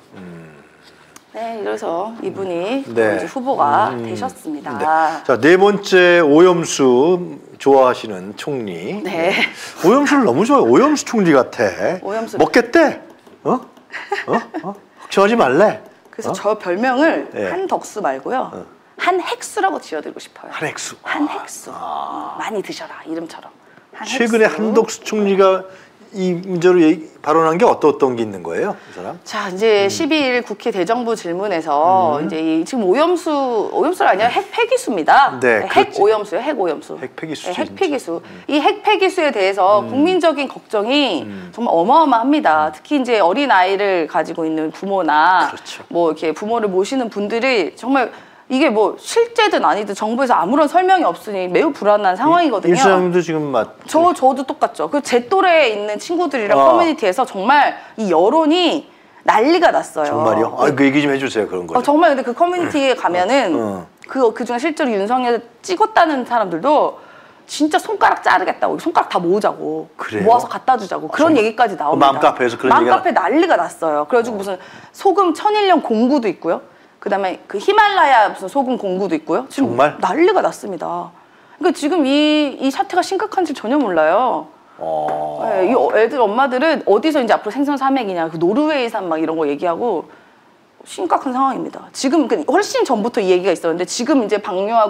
네, 그래서 이분이 이제 후보가 되셨습니다. 네. 자, 네 번째 오염수 좋아하시는 총리. 네. 오염수를 너무 좋아해. 오염수 총리 같아. 오염수 먹겠대. 걱정하지 말래. 그래서 저 별명을 한덕수 말고요. 한핵수라고 지어드리고 싶어요. 한핵수. 한핵수. 많이 드셔라, 이름처럼. 한핵수. 최근에 한덕수 총리가 이 문제로 발언한 게 어떤 게 있는 거예요, 이 사람? 자, 이제 12일 국회 대정부 질문에서 이제 지금 오염수가 아니라 핵폐기수입니다. 네, 핵오염수요, 핵오염수. 핵폐기수. 네, 핵폐기수. 이 핵폐기수에 대해서 국민적인 걱정이 정말 어마어마합니다. 특히 이제 어린 아이를 가지고 있는 부모나 뭐 이렇게 부모를 모시는 분들이 정말 이게 뭐 실제든 아니든 정부에서 아무런 설명이 없으니 매우 불안한 상황이거든요. 이 소장님도 지금 저도 똑같죠. 그 제 또래에 있는 친구들이랑 커뮤니티에서 정말 이 여론이 난리가 났어요. 정말요? 그 얘기 좀 해주세요, 그런 거. 정말 근데 그 커뮤니티에 가면은 그중에 실제로 윤석열 찍었다는 사람들도 진짜 손가락 자르겠다고, 손가락 다 모으자고, 모아서 갖다 주자고 그런 얘기까지 나옵니다. 맘카페에서 그런 얘기가 맘카페 난리가 났어요. 그래가지고 무슨 소금 천일염 공구도 있고요. 그다음에 그 히말라야 무슨 소금 공구도 있고요. 지금 정말? 난리가 났습니다. 그러니까 지금 이 사태가 심각한지 전혀 몰라요. 네, 이 애들 엄마들은 어디서 이제 앞으로 생선 사맥이냐, 그 노르웨이산 막 이런 거 얘기하고 심각한 상황입니다. 지금 훨씬 전부터 이 얘기가 있었는데 지금 이제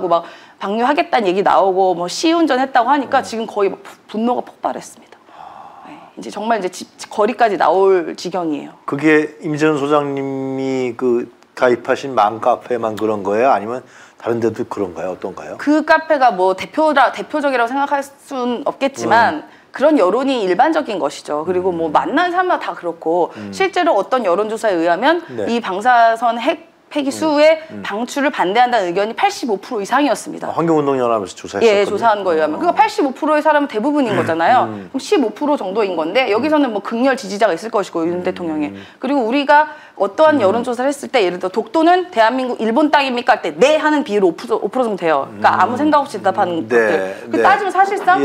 방류하겠다는 얘기 나오고 뭐 시운전했다고 하니까 지금 거의 막 분노가 폭발했습니다. 네, 이제 정말 이제 집 거리까지 나올 지경이에요. 그게 임재현 소장님이 가입하신 맘카페만 그런 거예요? 아니면 다른 데도 그런가요? 어떤가요? 그 카페가 뭐 대표적이라고 생각할 수는 없겠지만 그런 여론이 일반적인 것이죠. 그리고 뭐 만난 사람마다 다 그렇고 실제로 어떤 여론조사에 의하면 이 방사선 핵폐기수의 방출을 반대한다는 의견이 85% 이상이었습니다. 환경운동연합에서 조사했었거든요. 예, 조사한 거에 의하면. 그러니까 85%의 사람은 대부분인 거잖아요. 그럼 15% 정도인 건데 여기서는 뭐 극렬 지지자가 있을 것이고 윤 대통령의. 그리고 우리가 어떠한 여론조사를 했을 때 예를 들어 독도는 대한민국 일본 땅입니까 할 때 네 하는 비율이 5% 정도 돼요. 그러니까 아무 생각 없이 대답하는 것들. 따지면 사실상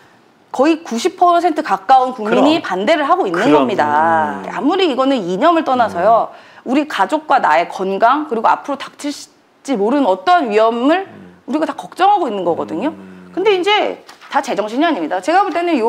거의 90% 가까운 국민이 반대를 하고 있는 겁니다. 아무리 이거는 이념을 떠나서요. 우리 가족과 나의 건강 그리고 앞으로 닥칠지 모르는 어떠한 위험을 우리가 다 걱정하고 있는 거거든요. 근데 이제 다 제정신이 아닙니다. 제가 볼 때는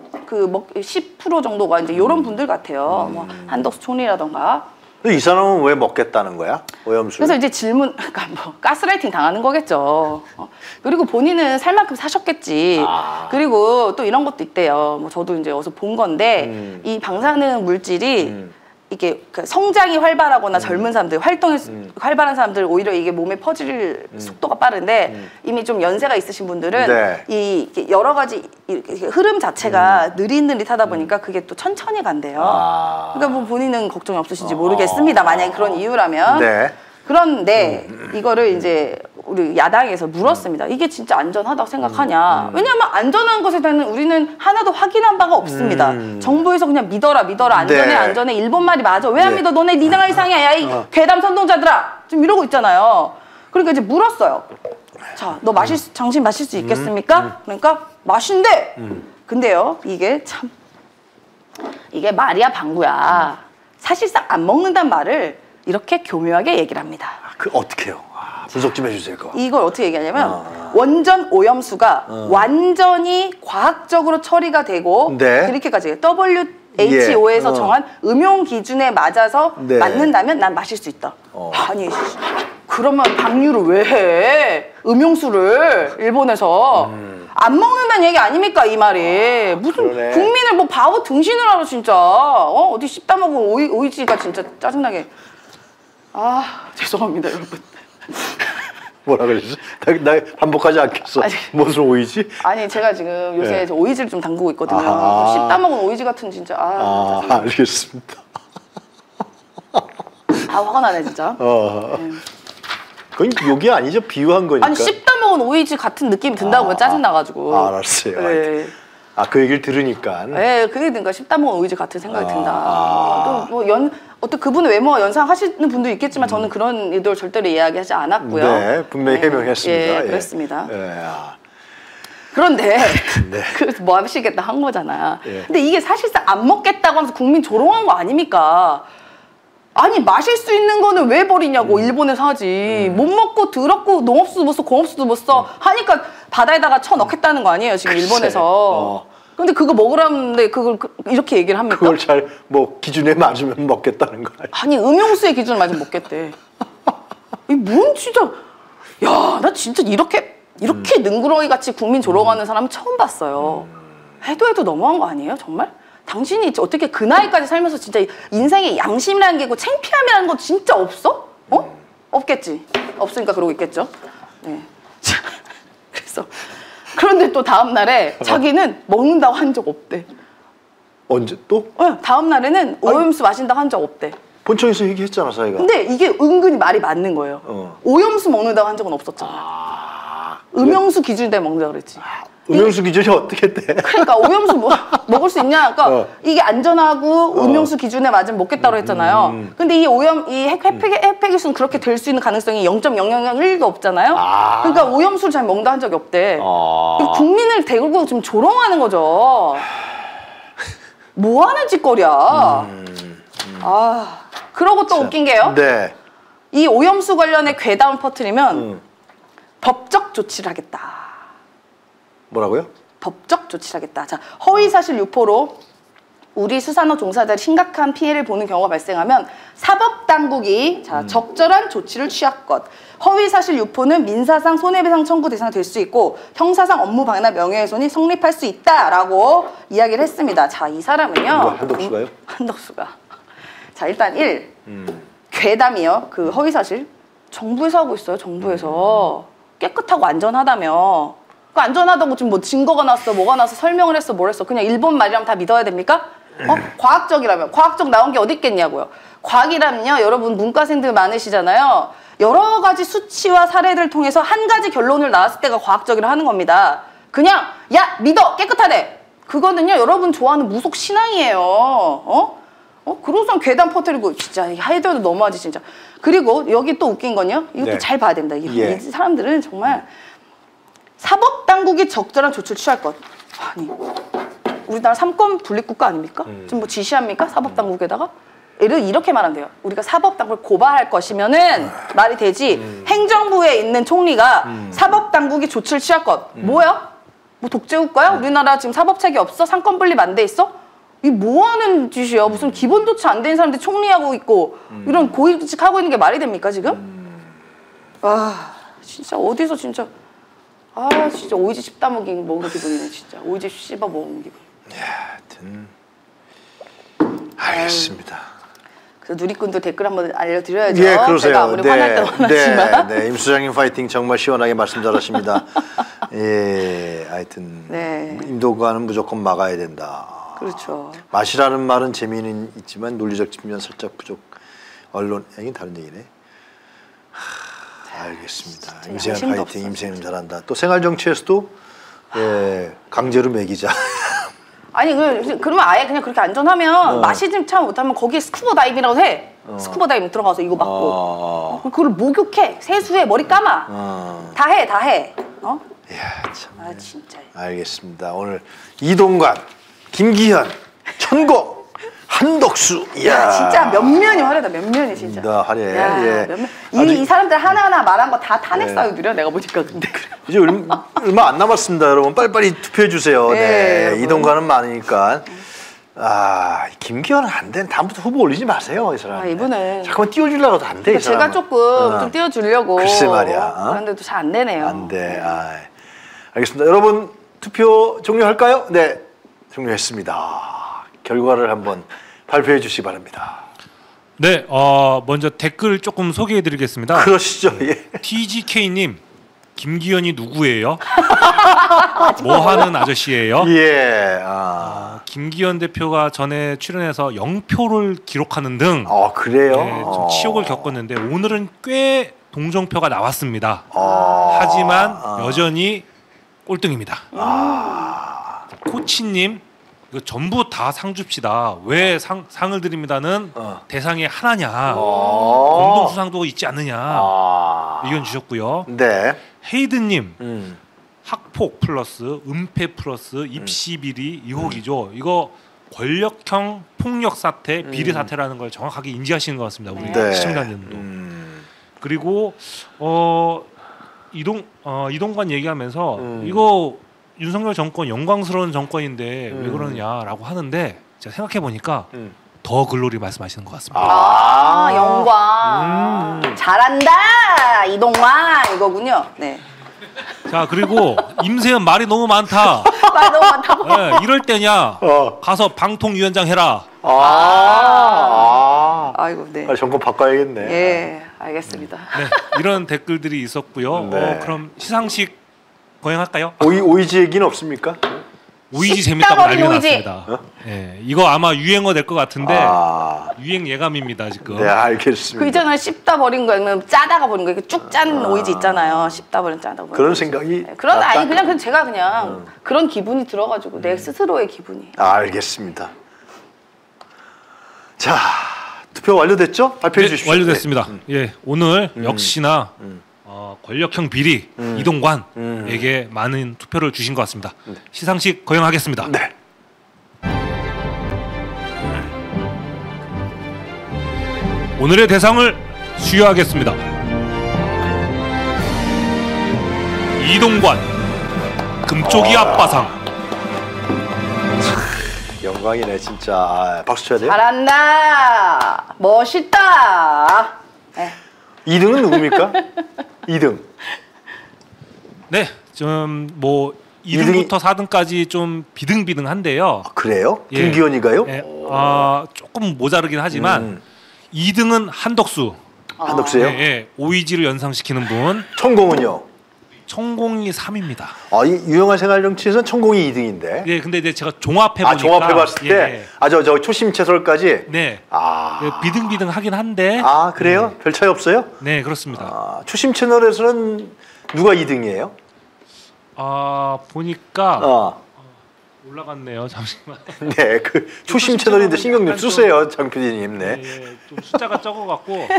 10% 정도가 이제 이런 분들 같아요. 뭐 한덕수 총리라던가. 이 사람은 왜 먹겠다는 거야? 오염수. 그래서 이제 그러니까 뭐 가스라이팅 당하는 거겠죠. 그리고 본인은 살 만큼 사셨겠지. 그리고 또 이런 것도 있대요. 뭐 저도 이제 어디서 본 건데 이 방사능 물질이 이게 성장이 활발하거나 젊은 사람들, 활동이 활발한 사람들 오히려 이게 몸에 퍼질 속도가 빠른데 이미 좀 연세가 있으신 분들은 이 여러 가지 흐름 자체가 느릿느릿하다 보니까 그게 또 천천히 간대요. 그러니까 뭐 본인은 걱정이 없으신지 모르겠습니다. 만약에 그런 이유라면. 그런데 이거를 이제 우리 야당에서 물었습니다. 이게 진짜 안전하다고 생각하냐? 왜냐하면 안전한 것에 대한 우리는 하나도 확인한 바가 없습니다. 정부에서 그냥 믿어라 안전해 네. 안전해 일본 말이 맞아. 왜 안 믿어? 너네 니네가 이상해. 야 이 괴담 선동자들아. 좀 이러고 있잖아요. 그러니까 이제 물었어요. 자, 너 당신 마실 수 있겠습니까? 그러니까 마신대. 근데요, 이게 말이야 방구야. 사실상 안 먹는단 말을 이렇게 교묘하게 얘기를 합니다. 그 어떻게 해요? 분석 좀 해주세요. 그거. 이걸 어떻게 얘기하냐면 원전 오염수가 완전히 과학적으로 처리가 되고 네. 이렇게까지 WHO에서 예. 정한 음용 기준에 맞아서 네. 맞는다면 난 마실 수 있다. 아니 그러면 방류를 왜 해? 음용수를 일본에서 안 먹는다는 얘기 아닙니까 이 말이. 무슨 그러네. 국민을 뭐 바보 등신을 하러 진짜. 어디 씹다 먹은 오이지가 진짜 짜증나게. 죄송합니다 여러분. 뭐라 그랬어? 나 반복하지 않겠어. 아니, 무슨 오이지? 아니 제가 지금 요새 네. 오이지를 좀 담그고 있거든요. 아하. 씹다 먹은 오이지 같은 진짜 알겠습니다. 화가 나네 진짜. 그건 욕이 아니죠. 비유한 거니까. 아니 씹다 먹은 오이지 같은 느낌이 든다고요. 짜증 나가지고. 알았어요. 네. 그 얘기를 들으니까. 네, 그게 그러니까 씹다 먹은 오이지 같은 생각이 든다. 또 뭐 어떤 그분의 외모와 연상하시는 분도 있겠지만 저는 그런 의도를 절대로 이야기하지 않았고요. 네, 분명히 해명했습니다. 예, 그렇습니다. 예. 그런데 네. 그래서 뭐 하시겠다 한 거잖아. 예. 근데 이게 사실상 안 먹겠다고 하면서 국민 조롱한 거 아닙니까? 아니 마실 수 있는 거는 왜 버리냐고. 일본에서 하지. 못 먹고 더럽고 농업수도 못 써 공업수도 못 써 하니까 바다에다가 쳐넣겠다는 거 아니에요 지금 글쎄. 일본에서. 근데 그거 먹으라는데 그걸 이렇게 얘기를 합니까? 그걸 잘 뭐 기준에 맞으면 먹겠다는 거 아니에요? 아니 음용수의 기준을 맞으면 먹겠대. 이 뭔 진짜. 야 나 진짜 이렇게 능구렁이 같이 국민 조롱하는 사람은 처음 봤어요. 해도 너무한 거 아니에요 정말? 당신이 어떻게 그 나이까지 살면서 진짜 인생에 양심이라는 게 있고 창피함이라는 거 진짜 없어? 없겠지. 없으니까 그러고 있겠죠. 네. 그래서 그런데 또 다음 날에 자기는 먹는다고 한 적 없대. 언제 또? 다음 날에는 오염수 마신다고 한 적 없대. 본청에서 얘기했잖아 사이가. 근데 이게 은근히 말이 맞는 거예요. 오염수 먹는다고 한 적은 없었잖아. 음용수 기준에 먹는다고 그랬지. 음용수 기준이 어떻게 돼? 그러니까 오염수 먹을 수 있냐? 그러니까 이게 안전하고 음용수 기준에 맞으면 먹겠다고 했잖아요. 근데 이 핵폐기수는 그렇게 될 수 있는 가능성이 0.0001도 없잖아요. 그러니까 오염수를 잘 먹는다 한 적이 없대. 국민을 대고 지금 조롱하는 거죠. 뭐 하는 짓거리야. 그러고 또 웃긴 게요. 네. 이 오염수 관련해 괴담을 퍼뜨리면 법적 조치를 하겠다. 뭐라고요? 법적 조치를 하겠다. 자, 허위사실 유포로 우리 수산업 종사자들이 심각한 피해를 보는 경우가 발생하면 사법당국이 적절한 조치를 취할 것. 허위사실 유포는 민사상 손해배상 청구 대상이 될 수 있고 형사상 업무 방해나 명예훼손이 성립할 수 있다라고 이야기를 했습니다. 자, 이 사람은요. 한덕수가요? 한덕수가. 자, 일단 1. 괴담이요. 그 허위사실. 정부에서 하고 있어요. 정부에서. 깨끗하고 안전하다며. 그 안전하다고 지금 뭐 증거가 났어, 뭐가 나서 설명을 했어, 뭘 했어. 그냥 일본 말이라면 다 믿어야 됩니까? 과학적이라면. 과학적 나온 게 어디 있겠냐고요. 과학이라면요, 여러분 문과생들 많으시잖아요. 여러 가지 수치와 사례를 통해서 한 가지 결론을 나왔을 때가 과학적이라 하는 겁니다. 그냥 야 믿어 깨끗하대. 그거는요 여러분 좋아하는 무속 신앙이에요. 그러고선 괴담 퍼뜨리고 진짜 해도 너무하지 진짜. 그리고 여기 또 웃긴 건요. 이것도 네. 잘 봐야 됩니다. 이 예. 사람들은 정말 사법당국이 적절한 조치를 취할 것. 아니 우리나라 삼권 분립국가 아닙니까? 지금 뭐 지시합니까? 사법당국에다가? 이렇게 말하면 돼요. 우리가 사법당국을 고발할 것이면은 말이 되지. 행정부에 있는 총리가 사법당국이 조치를 취할 것. 뭐야? 뭐 독재국가야? 우리나라 지금 사법체계 없어? 상권 분립 안 돼 있어? 이 뭐 하는 짓이야? 무슨 기본 조치 안 된 사람들이 총리하고 있고 이런 고위직 하고 있는 게 말이 됩니까 지금? 아 진짜 어디서 진짜 진짜 오이지 씹다 먹는 기분이네 진짜. 오이지 씹어 먹는 기분. 하여튼 알겠습니다. 그래서 누리꾼도 댓글 한번 알려드려야죠. 예, 그러세요. 제가 아무리 화날 때 화나지만. 네, 임 수장님 파이팅 정말 시원하게 말씀 잘하십니다. 예, 하여튼 네. 임도가는 무조건 막아야 된다. 그렇죠. 맛이라는 말은 재미는 있지만 논리적 측면 살짝 부족. 언론, 이게 다른 얘기네. 알겠습니다. 임세현 파이팅, 임세현 잘한다. 또 생활 정치에서도 강제로 먹이자. 아니 그러면 아예 그냥 그렇게 안전하면 마시지 참 못하면 거기에 스쿠버 다이빙이라고 해. 스쿠버 다이빙 들어가서 이거 맞고 그걸 목욕해, 세수해, 머리 감아. 다 해. 이야, 참. 아 진짜. 알겠습니다. 오늘 이동관, 김기현, 천공, 한덕수. 야 진짜 면면이 화려하다. 면면이 진짜. 화려해. 이 사람들 하나하나 말한 거 다 탄핵 사유들이야. 내가 보니까 근데. 이제 얼마 안 남았습니다, 여러분. 빨리빨리 투표해 주세요. 네. 이동관은 많으니까. 김기현은 안 돼. 다음부터 후보 올리지 마세요, 이 사람. 이분은 잠깐만 띄워주려고도 안 돼, 이 사람. 제가 조금 좀 띄워주려고. 글쎄 말이야. 그런데도 잘 안 되네요. 안 돼. 알겠습니다. 여러분 투표 종료할까요? 네, 종료했습니다. 결과를 한번 발표해 주시기 바랍니다. 네, 먼저 댓글 조금 소개해드리겠습니다. 그러시죠. 예. TGK님, 김기현이 누구예요? 뭐 하는 아저씨예요? 예. 김기현 대표가 전에 출연해서 0표를 기록하는 등 그래요? 네, 좀 치욕을 겪었는데 오늘은 꽤 동정표가 나왔습니다. 하지만 여전히 꼴등입니다. 코치님, 이거 전부 다 상 줍시다. 왜 상을 드립니다는 대상이 하나냐, 공동 수상도 있지 않느냐 의견 주셨고요. 네. 헤이드님, 학폭 플러스 은폐 플러스 입시 비리 의혹이죠. 이거 권력형 폭력 사태, 비리 사태라는 걸 정확하게 인지하시는 것 같습니다. 우리 시청자님도. 그리고 이동관 얘기하면서 이거 윤석열 정권 영광스러운 정권인데 왜 그러느냐라고 하는데 제가 생각해 보니까 더 글로리 말씀하시는 것 같습니다. 영광. 잘한다 이동관 이거군요. 네. 자, 그리고 임세현 말이 너무 많다. 말이 너무 많다고. 네, 이럴 때냐 가서 방통위원장 해라. 아이고 네. 정권 바꿔야겠네. 예, 알겠습니다. 네, 이런 댓글들이 있었고요. 네. 그럼 시상식 거행할까요? 오이지 얘기는 없습니까? 오이지 재밌다고 난리가 났습니다. 네, 이거 아마 유행어 될 것 같은데 유행 예감입니다 지금. 네, 알겠습니다. 그 있잖아요, 씹다 버린 거 아니면 짜다가 버린 거, 이렇게 쭉 짠 오이지 있잖아요. 씹다 버린 짜다 버린. 그런 생각이. 그냥 제가 그냥 그런 기분이 들어가지고 내 스스로의 기분이. 알겠습니다. 자, 투표 완료됐죠? 발표해 주십시오. 완료됐습니다. 예, 오늘 역시나 권력형 비리 이동관에게 많은 투표를 주신 것 같습니다. 시상식 거행하겠습니다. 네. 오늘의 대상을 수여하겠습니다. 이동관 금쪽이 아빠상. 영광이네 진짜. 박수 쳐야 돼요? 잘한다. 멋있다. 네. 2등은 누굽니까? 2등. 네, 좀 뭐 2등부터 4등까지 좀 비등비등한데요. 그래요? 예. 김기현이가요? 예, 조금 모자르긴 하지만 2등은 한덕수. 한덕수요? 예, 오이지를 연상시키는 분. 천공은요? 천공이 3입니다. 이 유용한 생활 정치에서는 천공이 2등인데. 예, 근데 이제 제가 종합해 보니까 종합해봤을 때, 저 초심 채설까지. 네. 비등비등하긴 한데. 그래요? 별 차이 없어요? 네, 그렇습니다. 초심 채널에서는 누가 2등이에요? 보니까 올라갔네요. 잠시만. 네, 그 초심 채널인데 신경 좀 쓰세요, 장 PD님. 네. 좀 숫자가 적어갖고.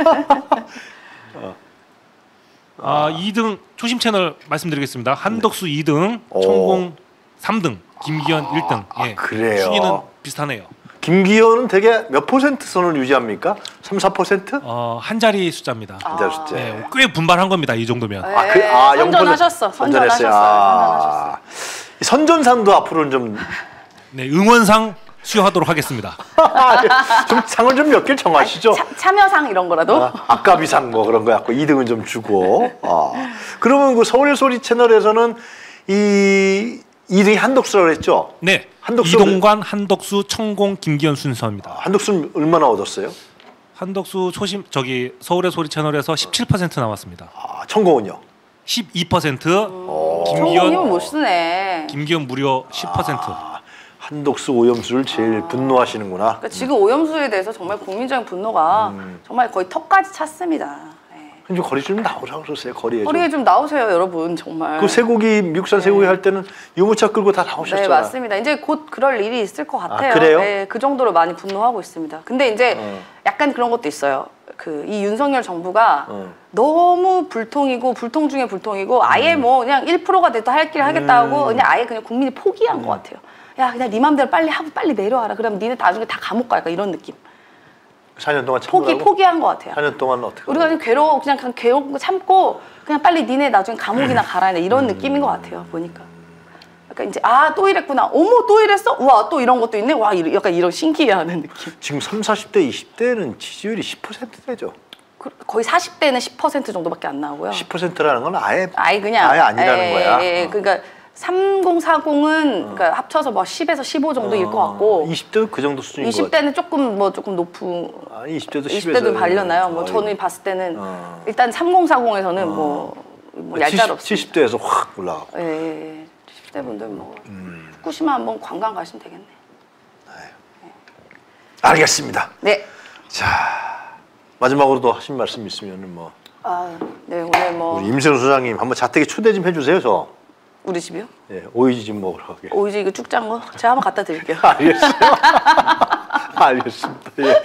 2등 초심 채널 말씀드리겠습니다. 한덕수 2등, 천공 3등, 김기현 1등. 예, 그래요? 순위는 비슷하네요. 김기현은 대개 몇 퍼센트 선을 유지합니까? 3, 4%? 한 자리 숫자입니다. 한 자리 숫자. 네, 꽤 분발한 겁니다. 이 정도면. 선전하셨어. 선전하셨어요. 선전상도 앞으로는 좀 네, 응원상 수여하도록 하겠습니다. 좀 상을 좀 몇 개 정하시죠. 참여상 이런 거라도. 아까비상 뭐 그런 거 갖고 2등은 좀 주고. 그러면 그 서울 소리 채널에서는 이 2등이 한덕수라고 했죠? 네. 이동관, 한덕수, 천공, 김기현 순서입니다. 한덕수는 얼마나 얻었어요? 한덕수 서울의 소리 채널에서 17% 나왔습니다. 천공은요? 12%. 김기현 못 쓰네. 김기현 무려 10%. 한덕수 오염수를 제일 분노하시는구나. 그러니까 지금 오염수에 대해서 정말 국민적인 분노가 정말 거의 턱까지 찼습니다. 네. 좀 거리 좀 나오라고 그러세요. 거리에 좀 나오세요, 여러분. 정말. 그 쇠고기 미국산 쇠고기 할 때는 유모차 끌고 다 나오셨잖아요. 네, 맞습니다. 이제 곧 그럴 일이 있을 것 같아요. 그래요? 네, 그 정도로 많이 분노하고 있습니다. 근데 이제 약간 그런 것도 있어요. 이 윤석열 정부가 너무 불통이고 불통 중에 불통이고 아예 뭐 그냥 1%가 돼도 할 길 하겠다 하고 그냥 아예 그냥 국민이 포기한 것 같아요. 야, 그냥 네 맘대로 빨리 하고 빨리 내려와라. 그럼 니네 나중에 다 감옥 갈까 이런 느낌. 4년 동안 참으라고? 포기한 것 같아요. 4년 동안 어떻게? 우리가 그냥 괴로운 거 참고 그냥 빨리 니네 나중에 감옥이나 가라 이런 느낌인 것 같아요. 보니까. 약간 이제 또 이랬구나. 어머 또 이랬어? 우와 또 이런 것도 있네. 와 약간 이런 신기해하는 느낌. 지금 30, 40대, 20대는 지지율이 10%대죠. 거의 40대는 10% 정도밖에 안 나오고요. 10%라는 건 아예 그냥 아니라는 거야. 그러니까 3040은 그러니까 합쳐서 뭐 10에서 15 정도일 것 같고 20대도 그 정도 수준인 것 같아요. 20대는 조금 높은 20대도 20대도 발려나요. 뭐 저는 봤을 때는 일단 3040에서는 뭐 얄짤 없습니다. 70대에서 확 올라가고. 70대 분들 뭐 후쿠시마 한번 관광 가시면 되겠네. 알겠습니다. 네. 자 마지막으로 또 하신 말씀 있으면은 뭐. 네 오늘 뭐 우리 임세훈 소장님 한번 자택에 초대 좀 해주세요 저. 우리 집이요? 네, 오이지 좀 먹으러 가게. 오이지 이거 쭉 짠 거 제가 한번 갖다 드릴게요. 알겠어요. 알겠습니다. 예.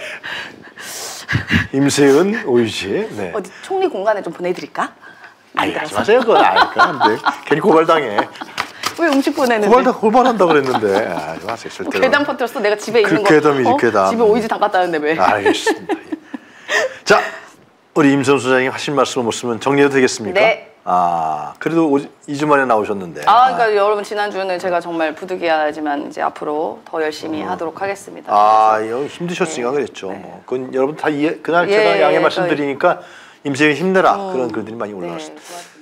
임세은 오이지. 네. 어디 총리 공간에 좀 보내드릴까? 하지 마세요. 그건 안 돼. 괜히 고발당해. 왜 음식 보내는데? 고발한다 그랬는데. 하지 마세요. 절대로. 괴담 퍼뜨렸어. 내가 집에 있는 거. 괴담이지 괴담. 집에 오이지 담갔다는데 왜? 알겠습니다. 예. 자, 우리 임세훈 소장님 하신 말씀 없으면 정리해도 되겠습니까? 네. 그래도 2주 만에 나오셨는데. 그러니까 여러분 지난주는 제가 정말 부득이하지만 이제 앞으로 더 열심히 하도록 하겠습니다. 이거 힘드셨으니까 그랬죠. 뭐. 그건 여러분 다 그날 제가 양해 말씀드리니까 임세훈 힘내라 그런 글들이 많이 올라왔습니다.